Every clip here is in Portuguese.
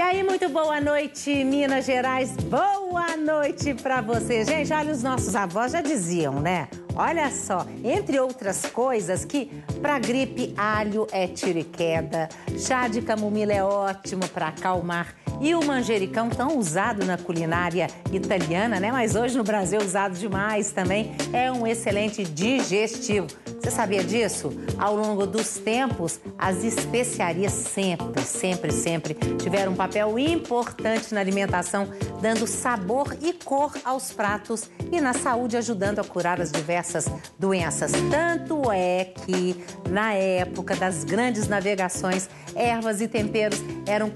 aí, muito boa noite, Minas Gerais. Boa noite pra você. Gente, olha, os nossos avós já diziam, né? Olha só, entre outras coisas, que pra gripe, alho é tiro e queda, chá de camomila é ótimo pra acalmar. E o manjericão, tão usado na culinária italiana, né? Mas hoje no Brasil é usado demais também, é um excelente digestivo. Você sabia disso? Ao longo dos tempos, as especiarias sempre tiveram um papel importante na alimentação, dando sabor e cor aos pratos e na saúde, ajudando a curar as diversas doenças. Tanto é que, na época das grandes navegações, ervas e temperos eram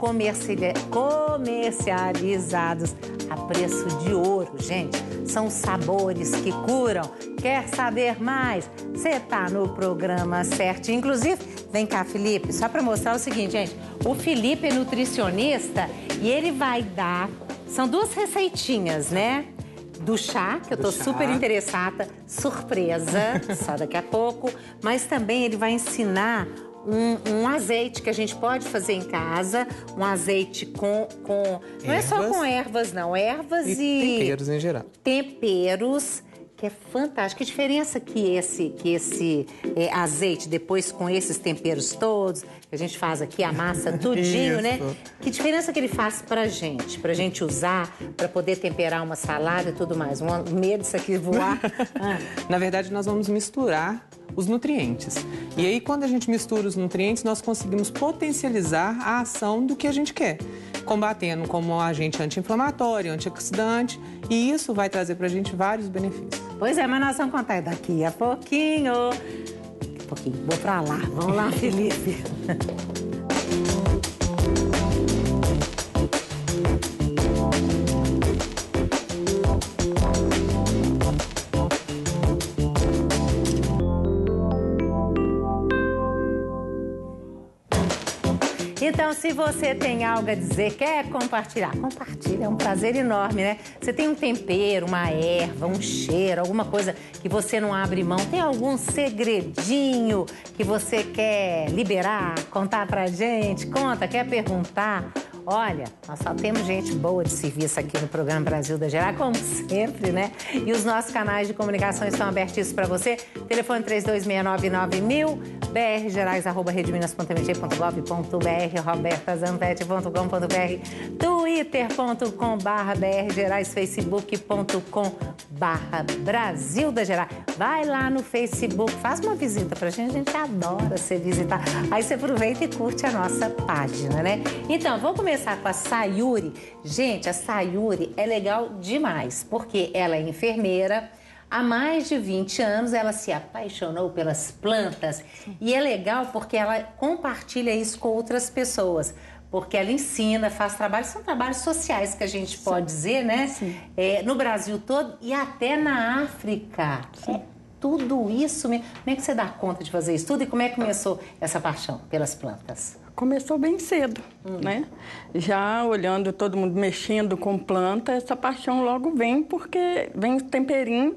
comercializados a preço de ouro, gente. São sabores que curam. Quer saber mais? Você tá no programa certo. Inclusive, vem cá, Felipe, só para mostrar o seguinte, gente. O Felipe é nutricionista e ele vai dar... São duas receitinhas, né? Do chá, que eu tô super interessada. Surpresa, só daqui a pouco. Mas também ele vai ensinar um azeite que a gente pode fazer em casa. Um azeite com não é só com ervas, não. Ervas e temperos em geral. Temperos, que é fantástico. Que diferença que esse azeite, depois com esses temperos todos, que a gente faz aqui, a massa tudinho, né? Que diferença que ele faz pra gente usar, pra poder temperar uma salada e tudo mais? Um medo disso aqui voar. Na verdade, nós vamos misturar os nutrientes. E aí, quando a gente mistura os nutrientes, nós conseguimos potencializar a ação do que a gente quer, combatendo como agente anti-inflamatório, antioxidante, e isso vai trazer pra gente vários benefícios. Pois é, mas nós vamos contar daqui a pouquinho. Vou pra lá. Vamos lá, Felipe. Então, se você tem algo a dizer, quer compartilhar, compartilha, é um prazer enorme, né? Você tem um tempero, uma erva, um cheiro, alguma coisa que você não abre mão, tem algum segredinho que você quer liberar, contar pra gente? Conta, quer perguntar? Olha, nós só temos gente boa de serviço aqui no programa Brasil da Gerar, como sempre, né? E os nossos canais de comunicação estão abertos para você. Telefone 32699000, brgerais@redeminas.mt.gov.br, robertazanpete.com.br, twitter.com/brgerais, facebook.com/Brasil da Gerar. Vai lá no Facebook, faz uma visita pra gente adora ser visitar. Aí você aproveita e curte a nossa página, né? Então, vamos começar com a Sayuri. Gente, a Sayuri é legal demais, porque ela é enfermeira. Há mais de 20 anos ela se apaixonou pelas plantas. E é legal porque ela compartilha isso com outras pessoas. Porque ela ensina, faz trabalhos, são trabalhos sociais que a gente pode dizer, né? No Brasil todo e até na África. Tudo isso mesmo. Como é que você dá conta de fazer isso tudo? E como é que começou essa paixão pelas plantas? Começou bem cedo, né? Já olhando todo mundo mexendo com planta, essa paixão logo vem, porque vem o temperinho,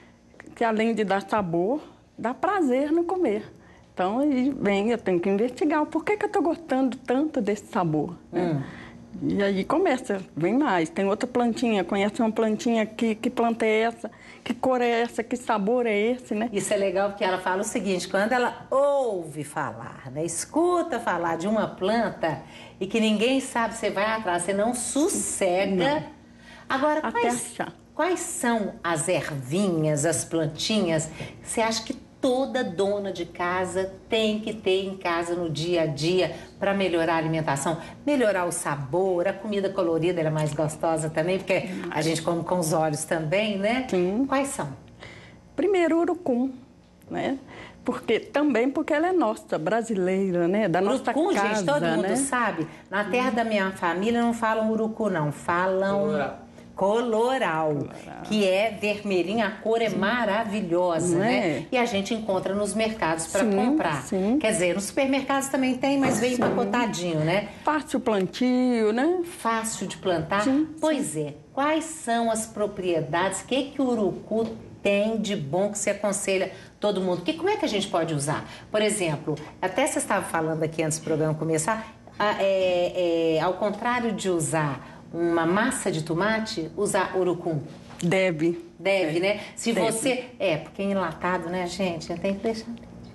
que além de dar sabor, dá prazer no comer. Então, aí vem, eu tenho que investigar o porquê que eu estou gostando tanto desse sabor, né? E aí começa, vem mais. Tem outra plantinha, conhece uma plantinha que planta é essa, que cor é essa, que sabor é esse, né? Isso é legal porque ela fala o seguinte, quando ela ouve falar, né, escuta falar de uma planta e que ninguém sabe, você vai atrás, você não sossega. Não. Agora, Até quais são as ervinhas, as plantinhas que você acha que toda dona de casa tem que ter em casa no dia a dia para melhorar a alimentação, melhorar o sabor, a comida colorida ela é mais gostosa também, porque a gente come com os olhos também, né? Sim. Quais são? Primeiro, o urucum, né? Porque ela é nossa, brasileira, né? Da nossa urucum, casa, gente, todo mundo né? sabe. Na terra da minha família não falam urucu, não. Falam coloral, que é vermelhinha, a cor é maravilhosa, né? E a gente encontra nos mercados para comprar. Sim. Quer dizer, nos supermercados também tem, mas vem empacotadinho, né? Fácil plantio, né? Fácil de plantar. Pois é. Quais são as propriedades? O que o urucu tem de bom que você aconselha todo mundo? Como é que a gente pode usar? Por exemplo, até você estava falando aqui antes do programa começar, ao contrário de usar uma massa de tomate, usar urucum? Deve. Deve, né? Se Deve. você... porque enlatado, né, gente? Tem que deixar...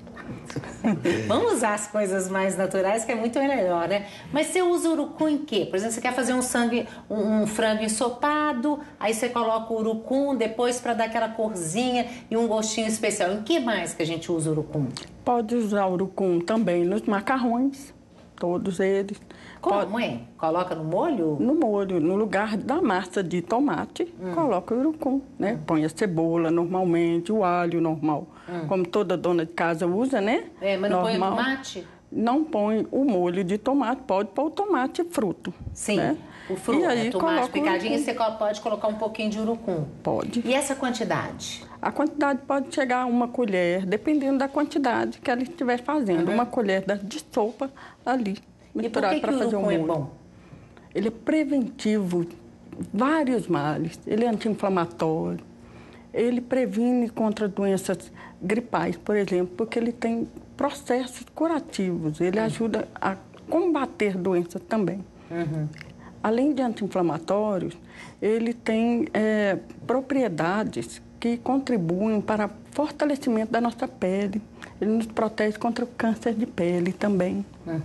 Vamos usar as coisas mais naturais, que é muito melhor, né? Mas você usa urucum em quê? Por exemplo, você quer fazer um frango ensopado, aí você coloca o urucum depois para dar aquela corzinha e um gostinho especial. Em que mais que a gente usa urucum? Pode usar urucum também nos macarrões, todos eles. Como é? Coloca no molho? No molho, no lugar da massa de tomate, coloca o urucum, né? Põe a cebola normalmente, o alho normal, como toda dona de casa usa, né? Mas não põe o Normal. tomate? Não põe o molho de tomate, pode pôr o tomate fruto. Sim, né? o fruto, E aí, tomate coloca o picadinho, urucum. você pode colocar um pouquinho de urucum. Pode. E essa quantidade? A quantidade pode chegar a uma colher, dependendo da quantidade que ela estiver fazendo. Uma colher de sopa ali, E por misturada que para o fazer o urucum é molho. bom? Ele é preventivo, vários males. Ele é anti-inflamatório. Ele previne contra doenças gripais, por exemplo, porque ele tem processos curativos. Ele ajuda a combater doenças também. Além de anti-inflamatórios, ele tem propriedades que contribuem para o fortalecimento da nossa pele. Ele nos protege contra o câncer de pele também.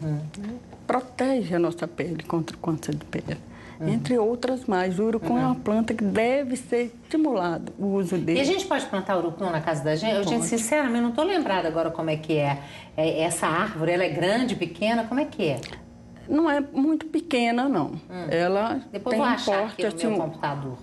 Protege a nossa pele contra o câncer de pele. Entre outras mais. O urucum é uma planta que deve ser estimulado o uso dele. E a gente pode plantar urucum na casa da gente? Gente, sinceramente, não estou lembrada agora como é que é. Essa árvore, ela é grande, pequena, como é que é? Não é muito pequena, não. Ela Depois tem vou um achar porte aqui no meu assim, computador.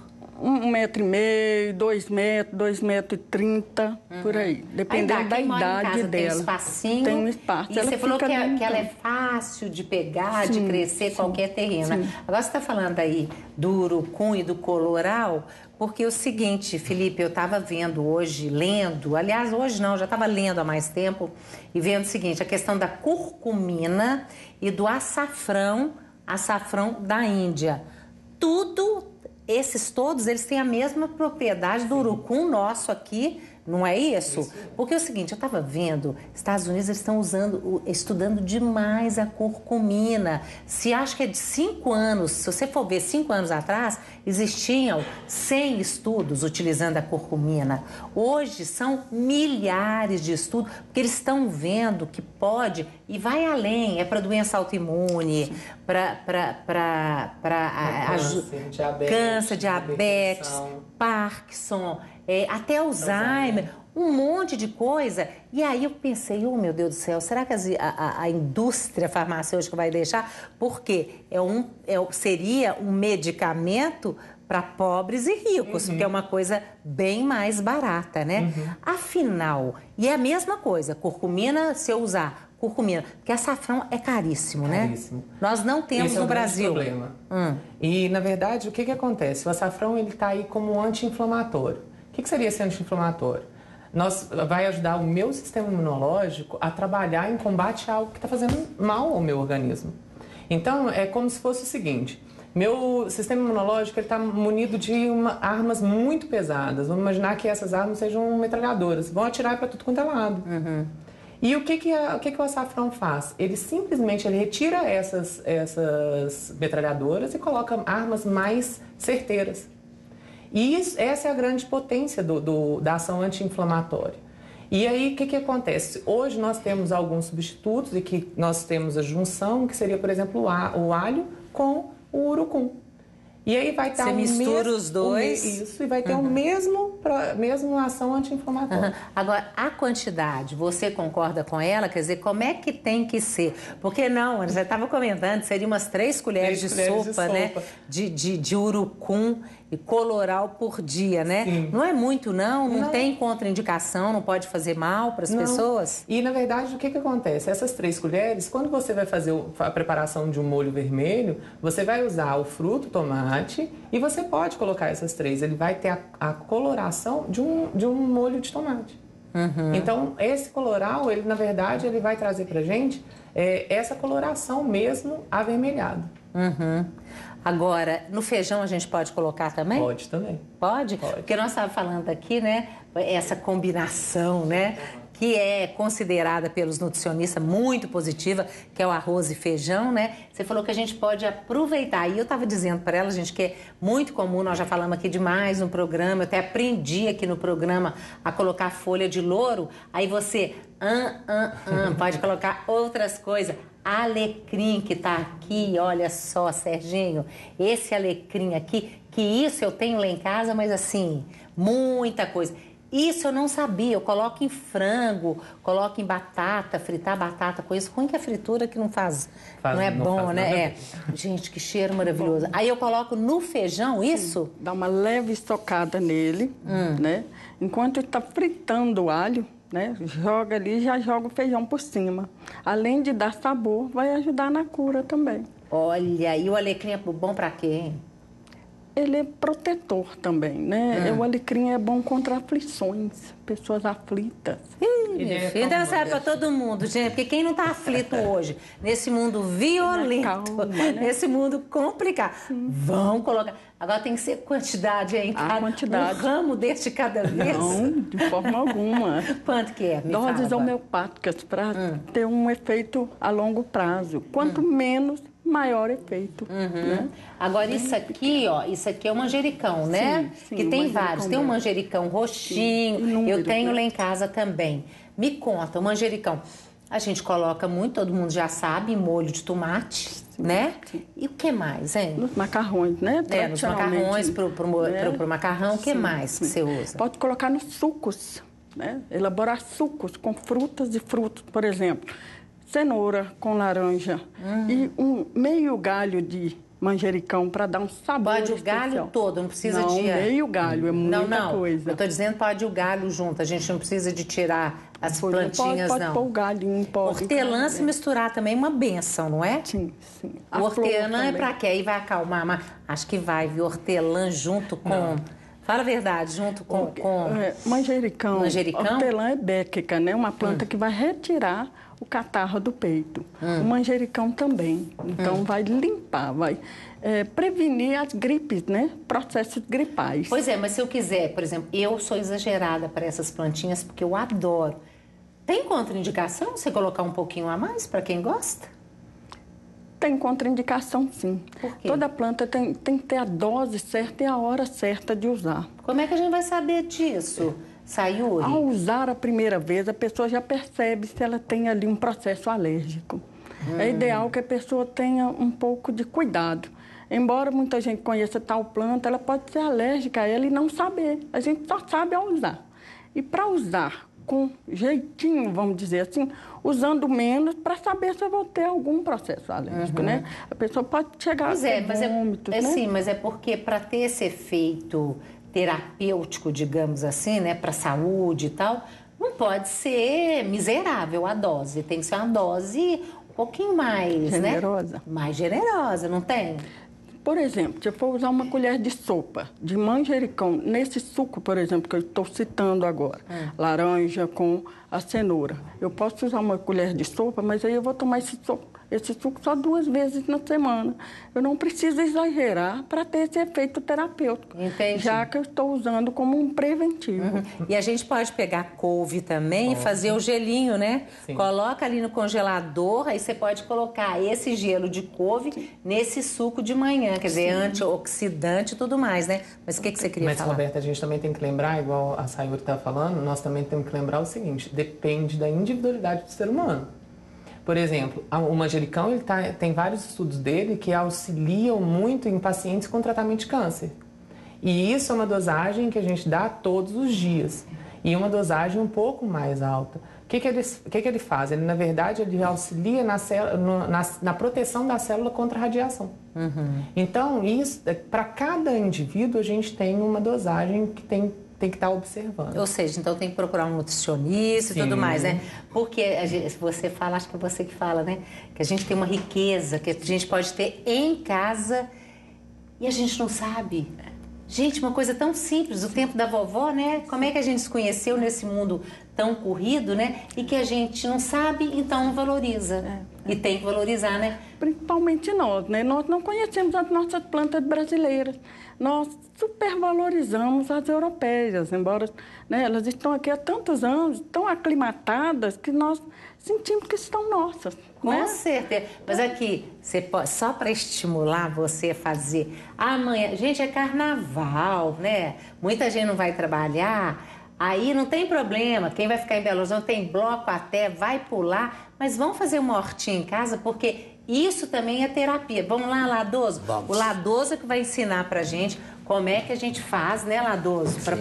1,5 m, 2 metros, 2,30 m, por aí. Dependendo da Quem mora em idade casa dela. tem um espacinho. Tem um espaço. E Ela você falou que fica ela é dentro. fácil de pegar, de crescer qualquer terreno. sim. Agora você está falando aí do urucum e do coloral, porque é o seguinte, Felipe, eu estava vendo hoje, lendo, aliás, hoje não, já estava lendo há mais tempo, e vendo o seguinte, a questão da curcumina e do açafrão da Índia. Esses todos, eles têm a mesma propriedade do urucum nosso aqui, não é isso? Porque é o seguinte, eu estava vendo, Estados Unidos eles estão estudando demais a curcumina. Se acho que é de 5 anos, se você for ver 5 anos atrás, existiam 100 estudos utilizando a curcumina. Hoje são milhares de estudos, porque eles estão vendo que pode e vai além, é para doença autoimune, para câncer, diabetes, Parkinson, até Alzheimer, um monte de coisa. E aí eu pensei, oh meu Deus do céu, será que a indústria farmacêutica vai deixar? Porque seria um medicamento para pobres e ricos, porque é uma coisa bem mais barata, né? Afinal, e é a mesma coisa, curcumina, se eu usar curcumina, porque açafrão é caríssimo, né? Caríssimo. Nós não temos Esse é no o grande Brasil. problema. E, na verdade, o que acontece? O açafrão está aí como um anti-inflamatório. O que seria esse anti-inflamatório? Vai ajudar o meu sistema imunológico a trabalhar em combate a algo que está fazendo mal ao meu organismo. Então, é como se fosse o seguinte, meu sistema imunológico está munido de armas muito pesadas. Vamos imaginar que essas armas sejam metralhadoras, vão atirar para tudo quanto é lado. E o que o açafrão faz? Ele simplesmente retira essas metralhadoras e coloca armas mais certeiras. E essa é a grande potência da ação anti-inflamatória. E aí, o que acontece? Hoje nós temos alguns substitutos e que nós temos a junção, que seria, por exemplo, o alho com o urucum. E aí vai estar Você mistura os dois. Isso, e vai ter a mesma ação anti-inflamatória. Agora, a quantidade, você concorda com ela? Quer dizer, como é que tem que ser? Porque não, você estava comentando, seria umas 3 colheres de sopa, né? De urucum e coloral por dia, né? Sim. Não é muito, não? Não tem contraindicação, não pode fazer mal para as pessoas? E, na verdade, o que acontece? Essas 3 colheres, quando você vai fazer a preparação de um molho vermelho, você vai usar o fruto, tomate, e você pode colocar essas 3. Ele vai ter a coloração de um molho de tomate. Então, esse coloral, ele, na verdade, ele vai trazer pra gente essa coloração mesmo avermelhada. Agora, no feijão a gente pode colocar também? Pode também. Pode? Porque nós estávamos falando aqui, né? Essa combinação, né? que é considerada pelos nutricionistas muito positiva, que é o arroz e feijão, né? Você falou que a gente pode aproveitar. E eu estava dizendo para ela, gente, que é muito comum, nós já falamos aqui demais no programa, eu até aprendi aqui no programa a colocar folha de louro, aí você pode colocar outras coisas. Alecrim que tá aqui, olha só, Serginho, esse alecrim aqui, que isso eu tenho lá em casa, mas assim, muita coisa. Isso eu não sabia, eu coloco em frango, coloco em batata, fritar batata com isso. Ruim que a fritura que não é bom, né? Gente, que cheiro maravilhoso. Aí eu coloco no feijão isso? Dá uma leve estocada nele, né? Enquanto está fritando o alho, né? Joga ali e já joga o feijão por cima. Além de dar sabor, vai ajudar na cura também. Olha, e o alecrim é bom para quê, hein? Ele é protetor também, né? O alecrim é bom contra aflições, pessoas aflitas. Então serve para todo mundo, gente, porque quem não está aflito hoje, nesse mundo violento, calma, né? Nesse mundo complicado, vão colocar. Agora tem que ser quantidade, hein? Quantidade. Um ramo deste cada vez. Não, de forma alguma. Quanto que é? Doses homeopáticas para ter um efeito a longo prazo. Quanto menos, maior efeito. Né? Agora, isso aqui, ó, isso aqui é o manjericão, né? Sim, que tem vários. Tem um manjericão roxinho, eu tenho lá em casa também. Me conta, o manjericão, a gente coloca muito, todo mundo já sabe, molho de tomate, né? Sim. E o que mais, hein? Nos macarrões, né? Nos macarrões, pro macarrão, o que mais que você usa? Pode colocar nos sucos, né? Elaborar sucos com frutas e frutos, por exemplo. Cenoura com laranja e meio galho de manjericão para dar um sabor Pode o galho especial. todo, não precisa não, de... meio galho, é muita coisa. Eu tô dizendo pode o galho junto, a gente não precisa de tirar as plantinhas, pode não. Pode pôr o galinho, pode. Hortelã se misturar também é uma benção, não é? Sim, sim. O hortelã é para quê? Aí vai acalmar, mas acho que vai, viu? Hortelã junto com... Não. Fala a verdade, junto com... Manjericão. Manjericão? Hortelã é béquica, né? Uma planta que vai retirar o catarro do peito. O manjericão também. Então, vai limpar, vai prevenir as gripes, né? Processos gripais. Pois é, mas se eu quiser, por exemplo, eu sou exagerada para essas plantinhas porque eu adoro. Tem contraindicação você colocar um pouquinho a mais para quem gosta? Tem contraindicação, sim. Por quê? Toda planta tem que ter a dose certa e a hora certa de usar. Como é que a gente vai saber disso, Sayuri? Ao usar a primeira vez, a pessoa já percebe se ela tem ali um processo alérgico. É ideal que a pessoa tenha um pouco de cuidado. Embora muita gente conheça tal planta, ela pode ser alérgica a ela e não saber. A gente só sabe ao usar. E para usar com jeitinho, vamos dizer assim, usando menos para saber se eu vou ter algum processo alérgico, né? A pessoa pode chegar a ter vômitos, né? Sim, mas é porque para ter esse efeito terapêutico, digamos assim, né, para a saúde e tal, não pode ser miserável a dose. Tem que ser uma dose um pouquinho mais, generosa, né? Mais generosa, não tem? Por exemplo, se eu for usar uma colher de sopa de manjericão, nesse suco, por exemplo, que eu estou citando agora, laranja com a cenoura, eu posso usar uma colher de sopa, mas aí eu vou tomar esse suco só 2 vezes na semana. Eu não preciso exagerar para ter esse efeito terapêutico. Entendi. Já que eu estou usando como um preventivo. E a gente pode pegar couve também e fazer o gelinho, né? Sim. Coloca ali no congelador, aí você pode colocar esse gelo de couve nesse suco de manhã, quer dizer, antioxidante e tudo mais, né? Mas o que você queria falar? Mas, Roberta, a gente também tem que lembrar, igual a Sayuri está falando, nós também temos que lembrar o seguinte, depende da individualidade do ser humano. Por exemplo, o manjericão tem vários estudos dele que auxiliam muito em pacientes com tratamento de câncer. E isso é uma dosagem que a gente dá todos os dias. E uma dosagem um pouco mais alta. O que ele faz? Ele, na verdade, ele auxilia na proteção da célula contra a radiação. Então, para cada indivíduo, a gente tem uma dosagem que tem que estar observando. Ou seja, então tem que procurar um nutricionista e tudo mais, né? Porque você fala, acho que é você que fala, né? Que a gente tem uma riqueza que a gente pode ter em casa e a gente não sabe. Gente, uma coisa tão simples, o tempo da vovó, né? Como é que a gente se conheceu nesse mundo tão corrido, né? E que a gente não sabe, então não valoriza. E tem que valorizar, né? Principalmente nós, né? Nós não conhecemos as nossas plantas brasileiras. Nós supervalorizamos as europeias, embora, né, elas estão aqui há tantos anos, tão aclimatadas, que nós sentimos que estão nossas. Com né? certeza. Mas aqui, você pode, só para estimular você a fazer. Amanhã, gente, é carnaval, né? Muita gente não vai trabalhar. Aí não tem problema, quem vai ficar em Belo Horizonte tem bloco até, vai pular, mas vamos fazer uma hortinha em casa, porque isso também é terapia. Vamos lá, Ladoso? Vamos. O Ladoso é que vai ensinar pra gente como é que a gente faz, né, Ladoso? Para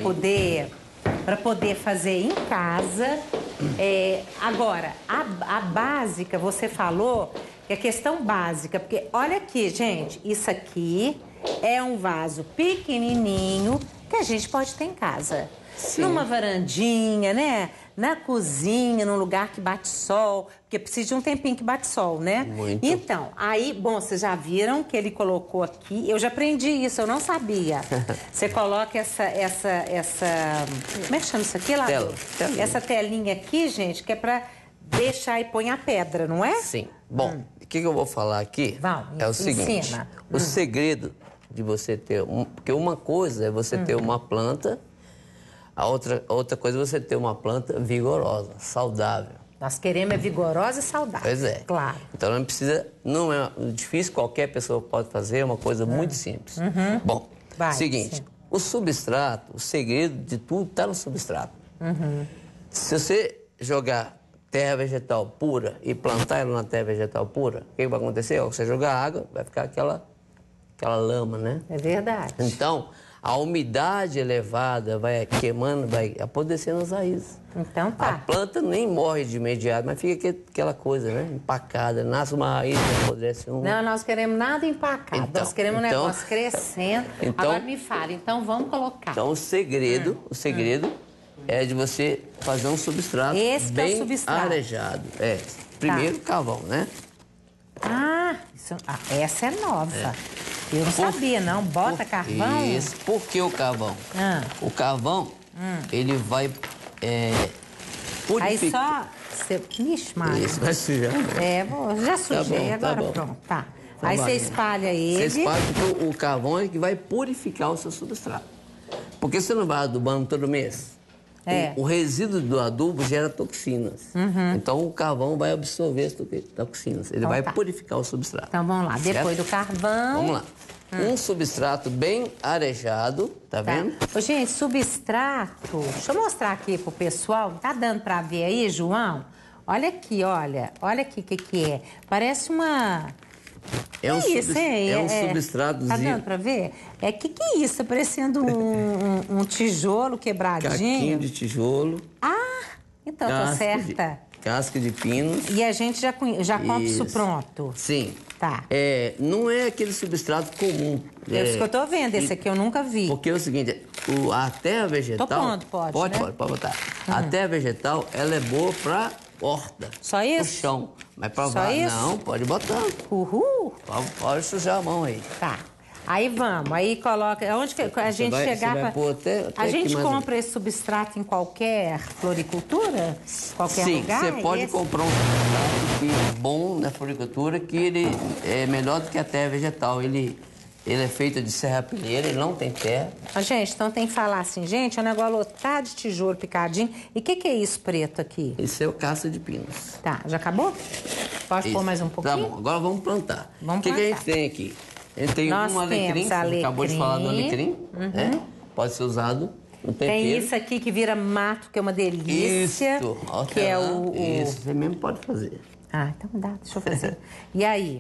poder fazer em casa. Agora, a básica, você falou que é questão básica, porque olha aqui, gente, isso aqui é um vaso pequenininho que a gente pode ter em casa. Sim. Numa varandinha, né? Na cozinha, num lugar que bate sol, porque precisa de um tempinho que bate sol, né? Muito. Então, aí, bom, vocês já viram que ele colocou aqui, eu já aprendi isso, eu não sabia. Você coloca essa como é que chama isso aqui, lá? Telinha. Essa telinha aqui, gente, que é pra deixar e põe a pedra, não é? Sim. Bom, o que eu vou falar aqui é o seguinte. Ensina. O segredo de você ter... Porque uma coisa é você ter uma planta... A outra coisa é você ter uma planta vigorosa, saudável. Nós queremos é vigorosa e saudável. Pois é. Claro. Então não precisa, não é difícil, qualquer pessoa pode fazer, é uma coisa muito simples. Bom, seguinte, o substrato, o segredo de tudo está no substrato. Se você jogar terra vegetal pura e plantar ela na terra vegetal pura, o que vai acontecer? Você jogar água, vai ficar aquela lama, né? É verdade. Então, a umidade elevada vai queimando, vai apodrecendo as raízes. Então tá. A planta nem morre de imediato, mas fica aquela coisa, né? Empacada. Nasce uma raiz, apodrece uma. Não, nós queremos nada empacado. Então, nós queremos um negócio crescendo. Então, agora me fala, então vamos colocar. Então o segredo é de você fazer um substrato bem é o substrato. arejado. Primeiro carvão, né? Essa é nova. Eu não sabia, não. Bota carvão? Isso. Por que o carvão? O carvão, ele vai purificar. Aí só... Ixi, Mário. Isso, vai sujar. Já sujei, tá agora bom. pronto. Tá. Então Aí vai. você espalha ele. Você espalha porque o carvão é que vai purificar o seu substrato. Porque você não vai adubando todo mês. O resíduo do adubo gera toxinas. Então o carvão vai absorver as toxinas. Ele vai purificar o substrato. Então vamos lá. Certo? Depois do carvão. Vamos lá. Um substrato bem arejado, tá vendo? Ô, gente, substrato. Deixa eu mostrar aqui pro pessoal. Tá dando pra ver aí, João? Olha aqui, olha. Olha aqui o que é. Parece uma... É um substrato. substratozinho. Tá dando pra ver? Que é isso? Tá parecendo um tijolo quebradinho. Caquinho de tijolo. Então tô certa. Casca de pinos. E a gente já compra isso pronto. Sim. Tá. Não é aquele substrato comum. É isso que eu tô vendo. Esse aqui eu nunca vi. Porque é o seguinte, a terra vegetal... Tô pronto, pode, né? Pode botar. A terra vegetal, ela é boa pra horta. Só isso? Pro chão. Mas pra Só isso? Não, pode botar. Uhul. Pode sujar a mão aí. Tá. Aí vamos, aí coloca... Onde que a gente chegar pra... A gente compra esse substrato em qualquer floricultura? Qualquer lugar? Sim, você pode comprar um substrato bom na floricultura, que ele é melhor do que a terra vegetal. Ele é feito de serrapilheira, ele não tem terra. Gente, então tem que falar assim, gente, é um negócio lotado de tijolo picadinho. E o que é isso preto aqui? Esse é o casca de pinos. Tá, já acabou? Pode pôr mais um pouquinho? Tá bom, agora vamos plantar. Vamos plantar. O que a gente tem aqui? A gente tem um alecrim, acabou de falar do alecrim, né? Pode ser usado no tempero. Tem isso aqui que vira mato, que é uma delícia. Isso, que é Isso, você mesmo pode fazer. Então dá, deixa eu fazer. E aí?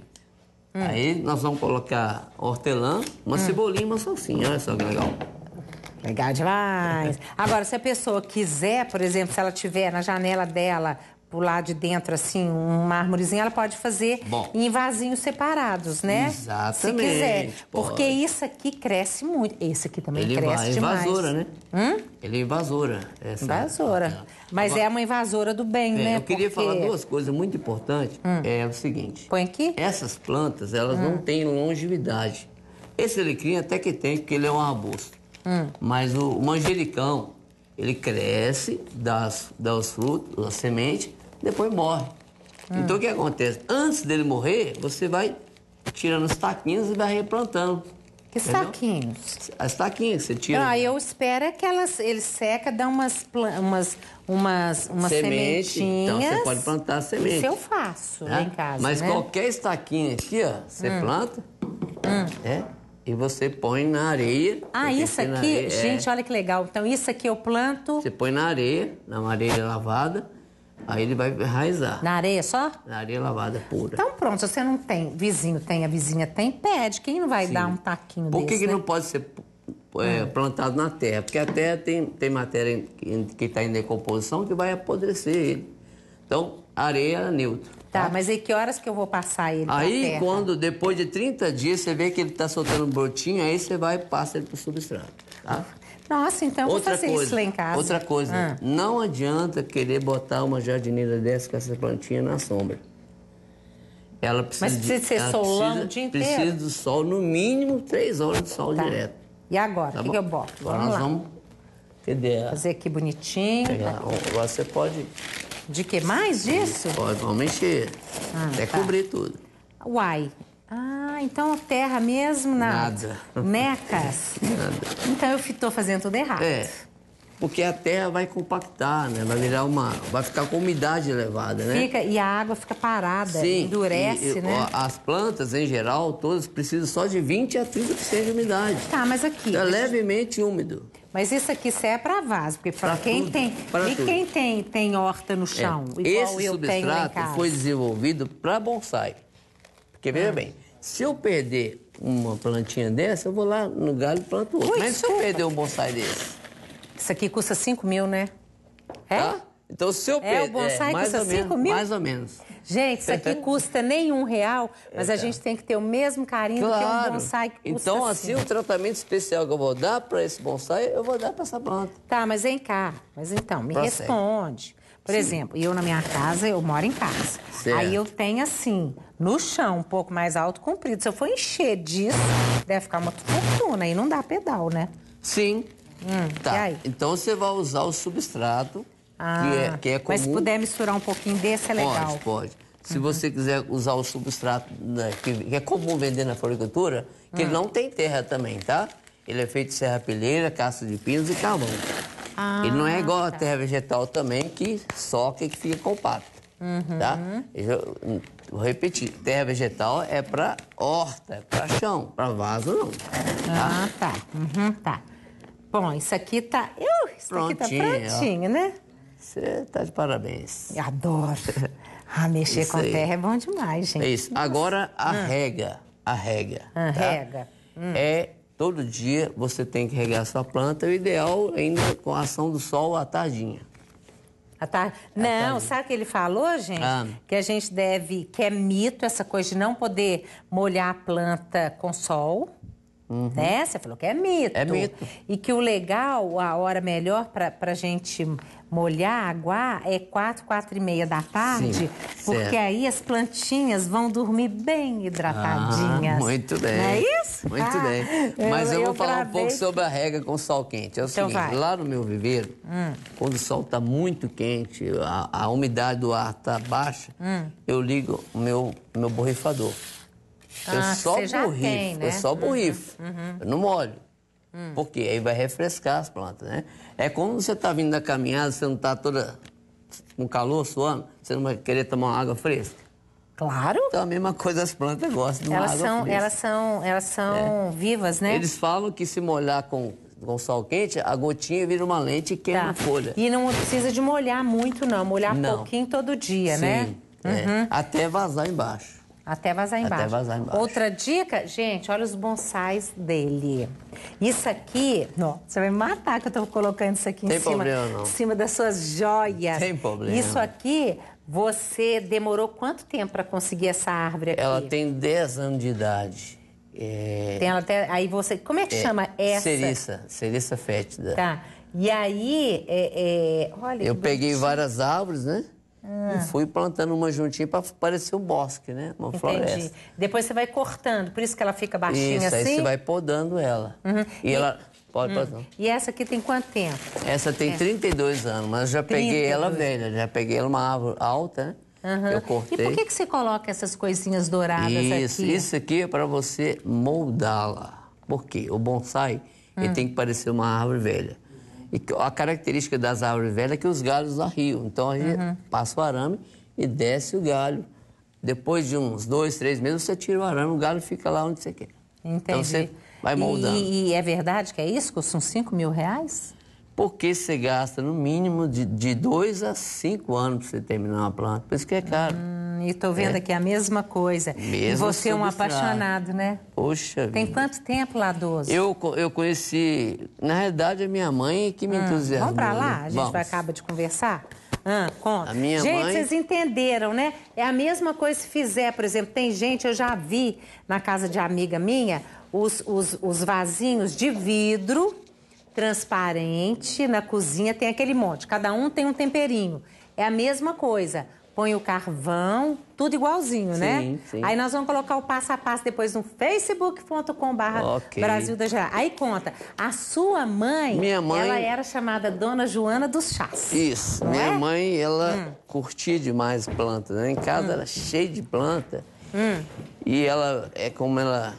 Aí nós vamos colocar hortelã, uma cebolinha e uma salsinha. Olha só que legal. Legal demais. Agora, se a pessoa quiser, por exemplo, se ela tiver na janela dela, pro lado de dentro, assim, um mármorezinho, ela pode fazer em vasinhos separados, né? Exatamente. Se quiser. Pode. Porque isso aqui cresce muito. Esse aqui também cresce demais. Ele é invasora, né? Ele é invasora. Invasora. Mas agora, é uma invasora do bem, né? Eu queria falar duas coisas muito importantes. É o seguinte. Põe aqui? Essas plantas, elas não têm longevidade. Esse alecrim até que tem, porque ele é um arbusto. Mas o manjericão, ele cresce, dá os frutos, a semente, depois morre. Então o que acontece? Antes dele morrer, você vai tirando os taquinhos e vai replantando. Que taquinhos? As taquinhas que você tira. Eu espero é que ele seca, dá umas sementinhas. Então você pode plantar semente. Isso eu faço lá em casa, Mas né? qualquer estaquinha aqui, ó, você planta, e você põe na areia. Isso aqui, gente, olha que legal. Então isso aqui eu planto... Você põe na areia lavada, aí ele vai enraizar. Na areia só? Na areia lavada pura. Então pronto, se você não tem, vizinho tem, a vizinha tem, pede. Quem não vai dar um taquinho Por desse, que né? não pode ser plantado na terra? Porque a terra tem matéria que está em decomposição que vai apodrecer ele. Então, areia é neutro. Tá, mas aí que horas que eu vou passar ele pra Aí, terra? quando depois de 30 dias, você vê que ele está soltando um brotinho, aí você vai e passa ele para o substrato, tá? Nossa, então eu vou fazer isso lá em casa. Outra coisa, não adianta querer botar uma jardineira dessa com essa plantinha na sombra. Ela precisa Mas precisa ser solando o dia inteiro? Precisa do sol, no mínimo 3 horas de sol direto. E agora, Tá o que eu boto? Agora Vamos nós lá. vamos... Cadê? Fazer aqui bonitinho. Agora você pode... De que mais disso? Pode, vamos mexer. Até cobrir tudo. Uai. Então a terra mesmo, nada. Necas. Nada. Então eu estou fazendo tudo errado. Porque a terra vai compactar, né? Vai virar vai ficar com umidade elevada, né? E a água fica parada, Sim, endurece, né? As plantas, em geral, todas precisam só de 20 a 30% de umidade. Tá, mas aqui... É levemente úmido. Mas isso aqui serve para vaso, porque para quem tudo, tem... pra E tudo. quem tem horta no chão, igual Esse eu tenho lá em substrato casa? foi desenvolvido para bonsai. Porque, veja bem, se eu perder uma plantinha dessa, eu vou lá no galho e planto outra. Mas se eu perder um bonsai desse... Isso aqui custa 5 mil, né? Tá? Então, se eu perder... o bonsai mais custa ou menos, 5 mil? Mais ou menos. Gente, isso aqui custa nem R$1, mas a gente tem que ter o mesmo carinho do que um bonsai que custa Então, assim, o tratamento especial que eu vou dar para esse bonsai, eu vou dar para essa planta. Tá, mas vem cá. Mas então, me Prossegue. responde. Por exemplo, eu na minha casa, eu moro em casa. Certo. Aí eu tenho assim, no chão, um pouco mais alto, comprido. Se eu for encher disso, deve ficar uma fortuna. Aí não dá pedal, né? Sim. E Tá. aí? Então, você vai usar o substrato, que é comum. Mas se puder misturar um pouquinho desse, é legal. Pode. Se você quiser usar o substrato, né, que é comum vender na floricultura, que ele não tem terra também, tá? Ele é feito de serrapilheira, casca de pinos e carvão. Ele não é igual a terra vegetal também, que soca e que fica compacto, tá? Vou repetir, terra vegetal é para horta, é para chão, para vaso não. Tá. Tá. Bom, isso aqui tá... Isso aqui tá Prontinho, prontinho, né? Você tá de parabéns. Eu adoro. Mexer Isso com aí. terra é bom demais, gente. É isso. Agora, a rega. Tá? Rega. Todo dia você tem que regar a sua planta. O ideal ainda com a ação do sol à tardinha. Não, sabe o que ele falou, gente? Que a gente que é mito essa coisa de não poder molhar a planta com sol. Né? Você falou que é mito. É mito. E que o legal, a hora melhor para a gente molhar, aguar, é 4h da tarde. Sim, porque certo. aí as plantinhas vão dormir bem hidratadinhas. Muito bem. Não é isso? Muito bem. Mas eu vou falar um pouco sobre a rega com sol quente. É o seguinte, vai. lá no meu viveiro, quando o sol está muito quente, a umidade do ar está baixa, eu ligo o meu borrifador. Eu só você já borrifo, tem, né? eu só borrifo, eu não molho. Por quê? Aí vai refrescar as plantas, né? É como você está vindo da caminhada, você não está toda com calor, suando, você não vai querer tomar uma água fresca? Claro. Então a mesma coisa as plantas gostam de uma água fresca. Elas são vivas, né? Eles falam que se molhar com sol quente, a gotinha vira uma lente e queima a folha. E não precisa de molhar muito, não. Molhar pouquinho todo dia, né? Até vazar embaixo. Até vazar embaixo. Outra dica, gente, olha os bonsais dele. Isso aqui, você vai me matar que eu tô colocando isso aqui em cima das suas joias. Tem problema. Isso aqui, você demorou quanto tempo para conseguir essa árvore aqui? Ela tem 10 anos de idade. Tem ela até, aí você, como é que chama essa? Ceriça fétida. Tá. E aí, olha... Eu peguei várias árvores, né? E fui plantando uma juntinha para parecer um bosque, né? Uma floresta. Depois você vai cortando, por isso que ela fica baixinha isso, assim? Aí você vai podando ela. E ela... Pode. E essa aqui tem quanto tempo? Essa tem 32 anos, mas eu já peguei ela velha. Já peguei ela uma árvore alta, né? Eu cortei. E por que você coloca essas coisinhas douradas aqui? Isso aqui é para você moldá-la. Por quê? O bonsai, ele tem que parecer uma árvore velha. E a característica das árvores velhas é que os galhos arriam. Então, a gente passa o arame e desce o galho. Depois de uns 2, 3 meses, você tira o arame, o galho fica lá onde você quer. Entendi. Então, você vai moldando. E é verdade que é isso? Custam 5 mil reais? Porque você gasta no mínimo de 2 a 5 anos para você terminar uma planta. Por isso que é caro. E estou vendo aqui a mesma coisa. E você é um apaixonado, né? Poxa Tem quanto tempo, Ladoso? Eu conheci, na realidade, a minha mãe que me entusiasmou. Vamos para lá? Né? A gente acaba de conversar? Conta. A minha gente, mãe... vocês entenderam, né? É a mesma coisa se fizer, por exemplo, tem gente, eu já vi na casa de amiga minha, os vasinhos de vidro transparente na cozinha, tem aquele monte. Cada um tem um temperinho. É a mesma coisa. Põe o carvão, tudo igualzinho, né? Sim. Aí nós vamos colocar o passo a passo depois no facebook.com/Brasil da Gerais. Aí conta, a sua mãe, minha mãe, ela era chamada Dona Joana dos Chás. Isso. Minha mãe, ela curtia demais plantas, né? Em casa era cheio de planta. E ela, como ela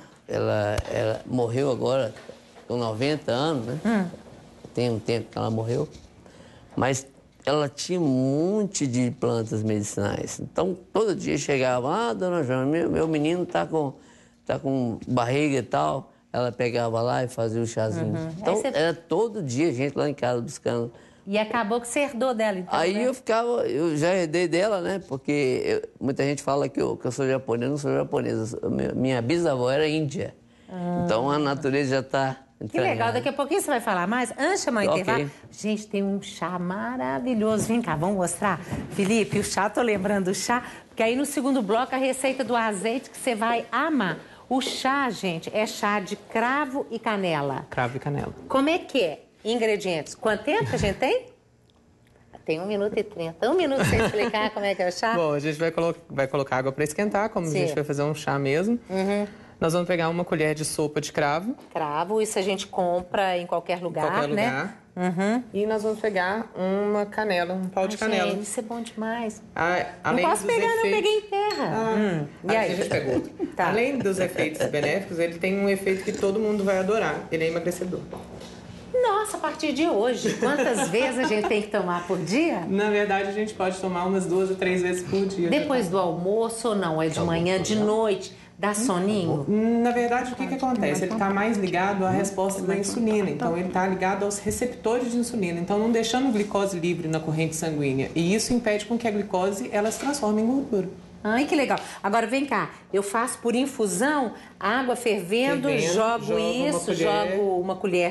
morreu agora com 90 anos, né? Tem um tempo que ela morreu. Mas ela tinha um monte de plantas medicinais. Então, todo dia chegava, dona Joana, meu menino tá com barriga e tal. Ela pegava lá e fazia o chazinho. Então, era todo dia gente lá em casa buscando. E acabou que você herdou dela, então, Aí né? eu já herdei dela, né? Porque muita gente fala que eu sou japonês, eu não sou japonesa. Minha bisavó era índia. Então, a natureza já está... Que legal, daqui a pouquinho você vai falar mais. Antes de chamar o intervalo, gente, tem um chá maravilhoso. Vem cá, vamos mostrar? Felipe, o chá, tô lembrando do chá, porque aí no segundo bloco a receita do azeite que você vai amar. O chá, gente, é chá de cravo e canela. Cravo e canela. Como é que é? Ingredientes. Quanto tempo a gente tem? Tem 1 minuto e 30. 1 minuto sem explicar como é que é o chá? Bom, a gente vai colocar água para esquentar, como a gente vai fazer um chá mesmo. Nós vamos pegar 1 colher de sopa de cravo. Cravo, isso a gente compra em qualquer lugar, né? E nós vamos pegar uma canela, um pau de canela. Gente, isso é bom demais. Além não posso dos pegar, efeitos... não, peguei em terra. E aí? A gente pegou. Além dos efeitos benéficos, ele tem um efeito que todo mundo vai adorar. Ele é emagrecedor. Nossa, a partir de hoje, quantas vezes a gente tem que tomar por dia? Na verdade, a gente pode tomar umas 2 ou 3 vezes por dia. Depois do almoço ou não? É de manhã, de noite? Dá soninho? Na verdade, o que acontece? Ele está mais ligado à resposta da insulina. Então, ele está ligado aos receptores de insulina. Então, não deixando glicose livre na corrente sanguínea. E isso impede com que a glicose ela se transforme em gordura. Ai, que legal. Agora, vem cá. Eu faço por infusão, água fervendo, jogo uma colher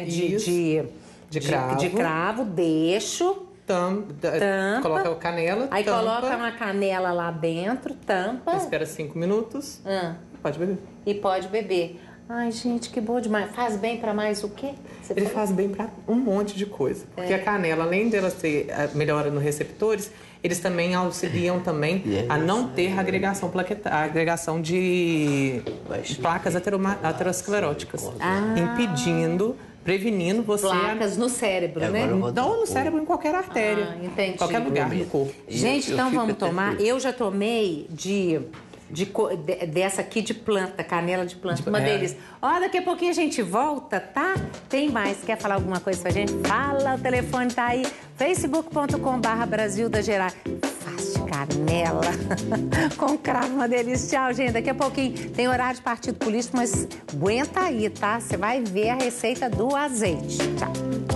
de cravo, deixo... Tampa. Coloca a canela. Aí coloca uma canela lá dentro, tampa. Espera 5 minutos. Pode beber. E pode beber. Ai, gente, que bom demais. Faz bem para mais o quê? Ele faz bem para um monte de coisa. Porque a canela, além dela ser melhora nos receptores, eles também auxiliam também a não ter agregação plaquetária, agregação de placas ateroscleróticas, prevenindo você... Placas no cérebro, né? Não no cérebro, em qualquer artéria. Entendi. Em qualquer lugar do corpo. Gente, então vamos tomar. Eu já tomei dessa aqui de planta, canela de planta, uma delícia. Ó, daqui a pouquinho a gente volta, tá? Tem mais. Quer falar alguma coisa pra gente? Fala, o telefone tá aí. facebook.com/Brasil da Gerais. Faz de canela com cravo, uma delícia. Tchau, gente. Daqui a pouquinho tem horário de partido político, mas aguenta aí, tá? Você vai ver a receita do azeite. Tchau.